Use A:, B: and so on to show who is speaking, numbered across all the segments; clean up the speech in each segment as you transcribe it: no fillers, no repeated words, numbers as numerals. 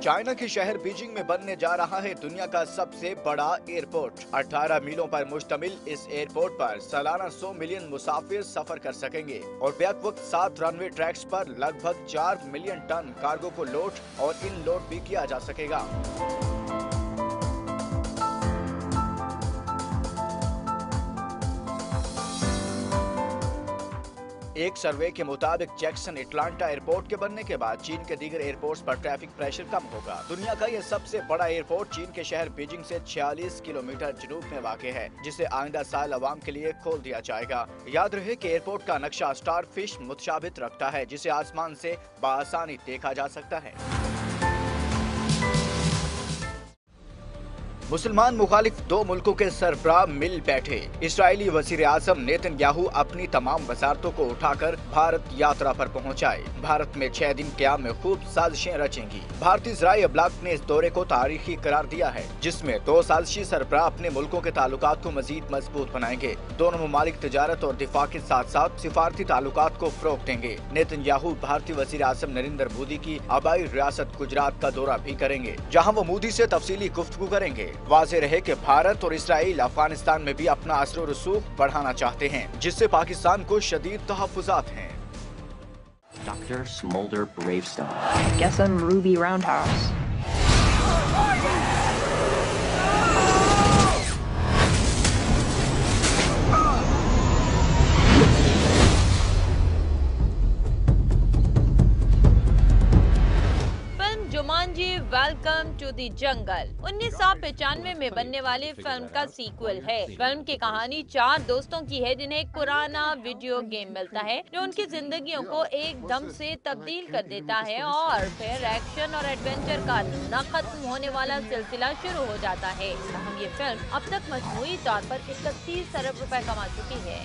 A: China के शहर Beijing में बनने जा रहा है दुनिया का सबसे बड़ा एयरपोर्ट। 18 मीलों पर मुश्तमिल इस एयरपोर्ट पर सालाना 100 मिलियन मुसाफिर सफर कर सकेंगे और बैक वक्त 7 रनवे ट्रैक्स पर लगभग 4 मिलियन टन कार्गो को लोड और इन लोड भी किया जा सकेगा। एक सर्वे के मुताबिक जैक्सन एटलांटा एयरपोर्ट के बनने के बाद चीन के दीगर एयरपोर्ट्स पर ट्रैफिक प्रेशर कम होगा। दुनिया का यह सबसे बड़ा एयरपोर्ट चीन के शहर बीजिंग से 46 किलोमीटर जनूब में वाक़ है, जिसे आइंदा साल अवाम के लिए खोल दिया जाएगा। याद रहे कि एयरपोर्ट का नक्शा स्टारफिश मुतशाबित रखता है, जिसे आसमान से बआसानी देखा जा सकता है। मुसलमान मुखालिफ दो मुल्कों के सरबराह मिल बैठे। इस्राएली वजीर आज़म नेतन्याहू अपनी तमाम वजारतों को उठाकर भारत यात्रा पर पहुंचाए। भारत में 6 दिन क़याम में खूब साजिशें रचेंगी। भारतीय ज़राए अबलाग ने इस दौरे को तारीखी करार दिया है, जिसमें 2 साजिशी सरबराह अपने मुल्कों के ताल्लुकात को मजीद मजबूत बनाएंगे। दोनों ममालिक तिजारत और दिफा के साथ साथ सिफारती ताल्लुकात को फ़रोग़ देंगे। नेतन्याहू भारतीय वजीर आज़म नरेंद्र मोदी की आबाई रियासत गुजरात का दौरा भी करेंगे, जहाँ वो मोदी से तफसीली गुफ्तगू करेंगे। वाज़ेह रहे कि भारत और इसराइल अफगानिस्तान में भी अपना असर और रसूख बढ़ाना चाहते हैं, जिससे पाकिस्तान को शदीद तहफ़्फ़ुज़ात हैं।
B: Dr. Smolder Bravestone.
C: Guess I'm Ruby Roundhouse.
D: Jumanji welcome to the jungle 1995 में बनने वाली फिल्म का सीक्वल है। फिल्म की कहानी 4 दोस्तों की है, जिन्हें एक पुराना वीडियो गेम मिलता है जो उनकी जिंदगियों को एकदम से तब्दील कर देता है और फिर एक्शन और एडवेंचर का न खत्म होने वाला सिलसिला शुरू हो जाता है। ये फिल्म अब तक मजमूई तौर पर 31 अरब रुपए कमा चुकी है।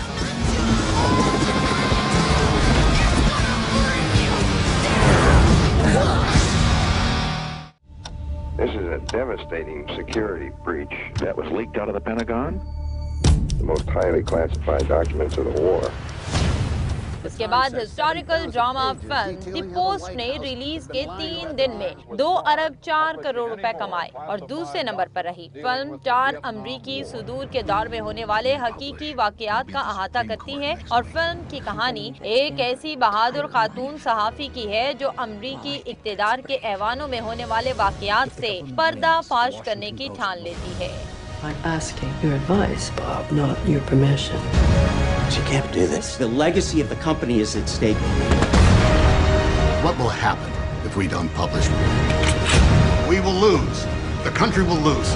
E: This is a devastating security breach that was leaked out of the Pentagon. The most highly classified documents of the war.
D: उसके बाद historical drama film the post ने रिलीज के 3 दिन में 2 अरब 4 करोड़ रुपए कमाए और दूसरे नंबर पर रही। फिल्म 4 अमरीकी सुदूर के दौर में होने वाले हकीकी वाकयात का अहाता करती है और फिल्म की कहानी एक ऐसी बहादुर खातून सहाफी की है जो अमरीकी इक्तिदार के ऐवानों में होने वाले वाकयात से पर्दाफाश करने की ठान लेती है।
F: I'm asking your advice, Bob, not your permission.
B: You can't do this. The legacy of the company is at stake.
G: What will happen if we don't publish? We will lose. The country will lose.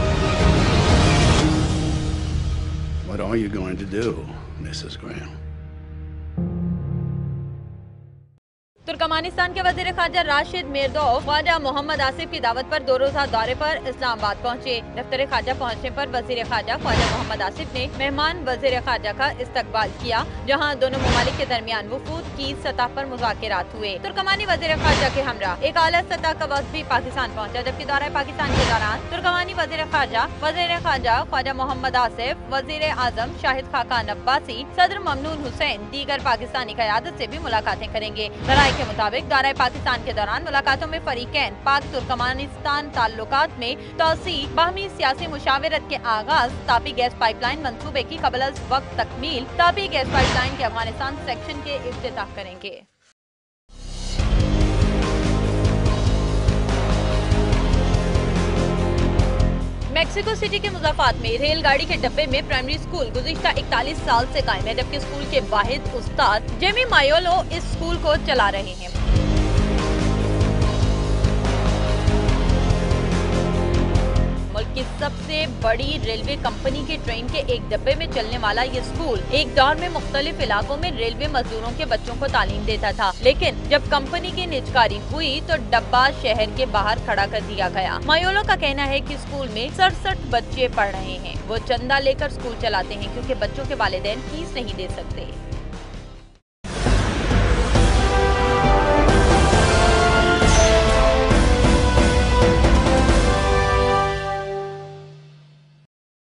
G: What are you going to do, Mrs. Graham?
D: Turkmenistan के वजीर खारजा राशिद मिर्दोव ख्वाजा मोहम्मद आसिफ की दावत पर 2 रोज़ा दौरे पर इस्लामाबाद पहुंचे। दफ्तर खारजा पहुंचने पर वजीर खारजा ख्वाजा मोहम्मद आसिफ ने मेहमान वजीर खारजा का इस्तकबाल किया, जहां दोनों ममालिक के दरमियान वफूद की सतह पर मुज़ाकिरात हुए। तुर्कमानी वजीर खारजा के हमरा एक आला सतह का वक्त भी पाकिस्तान पहुंचा, जबकि दौरा पाकिस्तान के दौरान तुर्कमानी वजीर खारजा ख्वाजा मोहम्मद आसिफ, वजीर आजम शाहिद खाकान अब्बासी, सदर ममनून हुसैन दीगर पाकिस्तानी क़यादत से भी मुलाकातें करेंगे। के मुताबिक दौरा पाकिस्तान के दौरान मुलाकातों में फरीकैन पाक तुर्कमानिस्तान ताल्लुकात में तौसी, बाहमी सियासी मुशावरत के आगाज, तापी गैस पाइपलाइन मंसूबे की कबल अज वक्त तकमील, तापी गैस पाइपलाइन के अफगानिस्तान सेक्शन के इफ्तिताह करेंगे। मेक्सिको सिटी के मुज़ाफात में रेलगाड़ी के डब्बे में प्राइमरी स्कूल गुज़िश्ता 41 साल से कायम है, जबकि स्कूल के वाहिद उस्ताद जेमी मायोलो इस स्कूल को चला रहे हैं। मुल्क की सबसे बड़ी रेलवे कंपनी की ट्रेन के एक डब्बे में चलने वाला ये स्कूल एक दौर में मुख्तलिफ इलाकों में रेलवे मजदूरों के बच्चों को तालीम देता था, लेकिन जब कंपनी की निजकारी हुई तो डब्बा शहर के बाहर खड़ा कर दिया गया। मायोलो का कहना है कि स्कूल में 67 बच्चे पढ़ रहे हैं। वो चंदा लेकर स्कूल चलाते हैं क्योंकि बच्चों के वालिदैन फीस नहीं दे सकते।